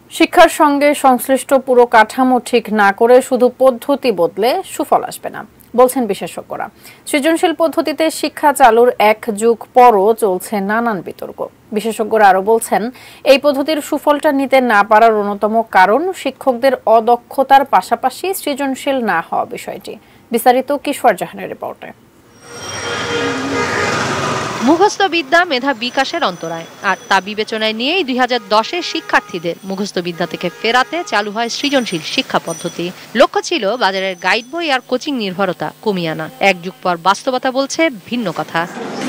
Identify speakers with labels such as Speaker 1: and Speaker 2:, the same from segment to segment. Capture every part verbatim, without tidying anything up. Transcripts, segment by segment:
Speaker 1: শিক্ষার সঙ্গে সংশ্লিষ্ট পুরো কাঠামো ঠিক না করে শুধু পদ্ধতি বদলে সুফল আসবে না বলছেন বিশেষজ্ঞরা। সৃজনশীল পদ্ধতিতে শিক্ষা চালুর এক যুগ পরও চলছে নানান বিতর্ক। বিশেষজ্ঞরা আরও বলছেন, এই পদ্ধতির সুফলটা নিতে না পারার অন্যতম কারণ শিক্ষকদের অদক্ষতার পাশাপাশি সৃজনশীল না হওয়া বিষয়টি। বিস্তারিত কিশোর জাহানের রিপোর্টে।
Speaker 2: মুখস্থ বিদ্যা মেধা বিকাশের অন্তরায়, আর তা বিবেচনায় নিয়েই দুই হাজার দশের শিক্ষার্থীদের মুখস্থ বিদ্যা থেকে ফেরাতে চালু হয় সৃজনশীল শিক্ষা পদ্ধতি। লক্ষ্য ছিল বাজারের গাইড বই আর কোচিং নির্ভরতা কমিয়ে আনা। এক যুগ পর বাস্তবতা বলছে ভিন্ন কথা।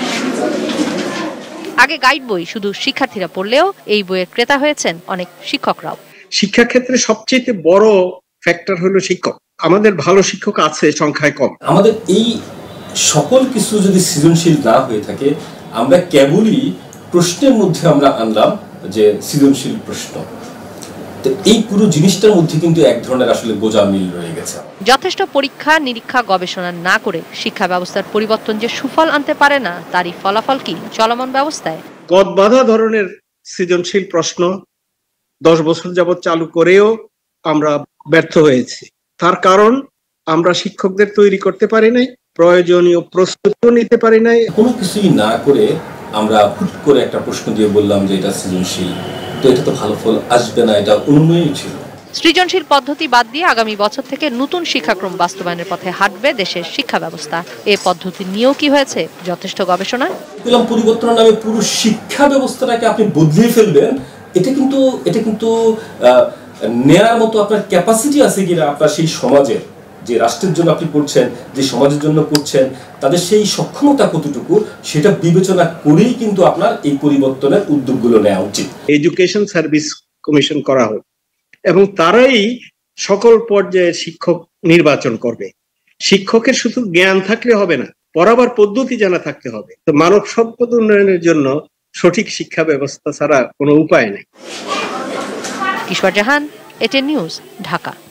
Speaker 2: আগে গাইড বই শুধু শিক্ষার্থীরা পড়লেও এই বইয়ের ক্রেতা হয়েছেন অনেক শিক্ষকরাও।
Speaker 3: শিক্ষা ক্ষেত্রে সবচেয়ে বড় ফ্যাক্টর হলো শিক্ষক। আমাদের ভালো শিক্ষক আছে, সংখ্যায় কম।
Speaker 4: আমাদের এই সকল কিছু যদি সৃজনশীল না হয়ে থাকে, আমরা কেবলই প্রশ্নের মধ্যে আমরা আনলাম যে সৃজনশীল প্রশ্ন, তো এই পুরো জিনিসটার মধ্যে কিন্তু এক ধরনের আসলে গোজামিল রয়ে গেছে।
Speaker 2: যথেষ্ট পরীক্ষা নিরীক্ষা গবেষণা না করে শিক্ষা ব্যবস্থার পরিবর্তন যে সুফল আনতে পারে না, তারই ফলাফল কি চলমান ব্যবস্থায়?
Speaker 3: গদবাঁধা ধরনের সৃজনশীল প্রশ্ন দশ বছর যাবৎ চালু করেও আমরা ব্যর্থ হয়েছি। তার কারণ আমরা শিক্ষকদের তৈরি করতে পারি নাই, প্রয়োজনীয় প্রস্তুতিও নিতে পারি নাই।
Speaker 4: কোনো কিছুই না করে আমরা হুট করে একটা প্রশ্ন দিয়ে বললাম যে এটা সৃজনশীল, তো এটা তো ভালো ফল আসবে না, এটা অনুমেয় ছিল।
Speaker 2: সৃজনশীল পদ্ধতি বাদ দিয়ে আগামী বছর থেকে নতুন শিক্ষাক্রম বাস্তবায়নের পথে হাঁটবে দেশের শিক্ষা ব্যবস্থা। এই পদ্ধতি নিয়েও কি হয়েছে যথেষ্ট গবেষণা?
Speaker 4: পেলাম পরিবর্তনের নামে পুরো শিক্ষা ব্যবস্থাটাকে আপনি বদলে ফেলবেন, এটা কিন্তু এটা কিন্তু নেয়ার মতো আপনার ক্যাপাসিটি আছে কিনা, আপনার সেই সমাজের যে রাষ্ট্রের জন্য আপনি করছেন, যে সমাজের জন্য করছেন, তাদের সেই সক্ষমতা কতটুকু, সেটা বিবেচনা করেই কিন্তু আপনার এই পরিবর্তনের উদ্যোগগুলো নেওয়া উচিত।
Speaker 3: এডুকেশন সার্ভিস কমিশন করা হোক এবং তারাই সকল পর্যায়ে শিক্ষক নির্বাচন করবে। শিক্ষকের শুধু জ্ঞান থাকলে হবে না, পড়াবার পদ্ধতি জানা থাকতে হবে। তো মানব সম্পদ উন্নয়নের জন্য সঠিক শিক্ষা ব্যবস্থা ছাড়া কোনো উপায় নেই।
Speaker 2: Kishore Jahan, ATN news, Dhaka.